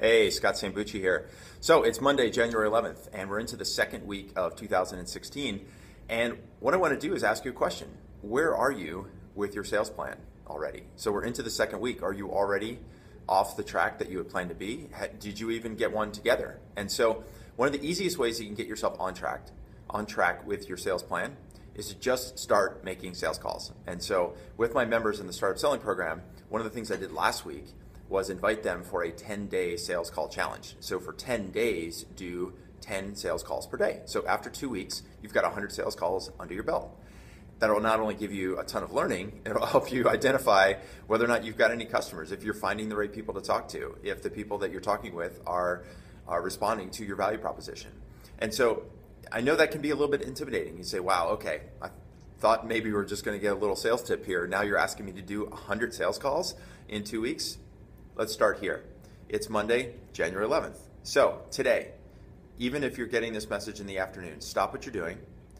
Hey, Scott Sambucci here. So it's Monday, January 11th, and we're into the second week of 2016. And what I want to do is ask you a question. Where are you with your sales plan already? So we're into the second week. Are you already off the track that you had planned to be? Did you even get one together? And so one of the easiest ways you can get yourself on track with your sales plan is to just start making sales calls. And so with my members in the Startup Selling Program, one of the things I did last week was invite them for a 10-day sales call challenge. So for 10 days, do 10 sales calls per day. So after 2 weeks, you've got 100 sales calls under your belt. That'll not only give you a ton of learning, it'll help you identify whether or not you've got any customers, if you're finding the right people to talk to, if the people that you're talking with are responding to your value proposition. And so I know that can be a little bit intimidating. You say, wow, okay, I thought maybe we were just going to get a little sales tip here. Now you're asking me to do 100 sales calls in 2 weeks? Let's start here. It's Monday, January 11th. So today, even if you're getting this message in the afternoon, stop what you're doing,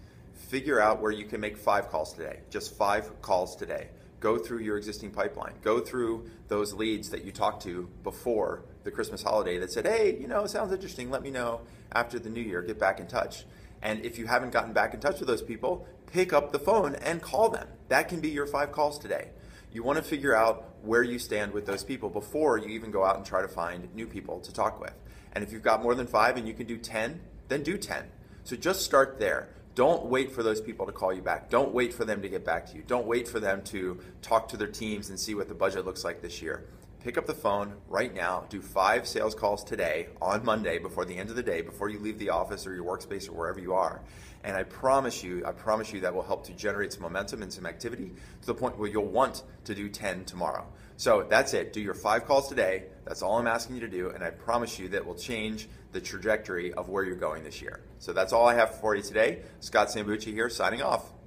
figure out where you can make 5 calls today, just 5 calls today. Go through your existing pipeline. Go through those leads that you talked to before the Christmas holiday that said, hey, it sounds interesting. Let me know after the new year. Get back in touch. And if you haven't gotten back in touch with those people, pick up the phone and call them. That can be your 5 calls today. You want to figure out where you stand with those people before you even go out and try to find new people to talk with. And if you've got more than 5 and you can do 10, then do 10. So just start there. Don't wait for those people to call you back. Don't wait for them to get back to you. Don't wait for them to talk to their teams and see what the budget looks like this year. Pick up the phone right now, do 5 sales calls today on Monday before the end of the day, before you leave the office or your workspace or wherever you are. And I promise you that will help to generate some momentum and some activity to the point where you'll want to do 10 tomorrow. So that's it. Do your 5 calls today. That's all I'm asking you to do. And I promise you that will change the trajectory of where you're going this year. So that's all I have for you today. Scott Sambucci here, signing off.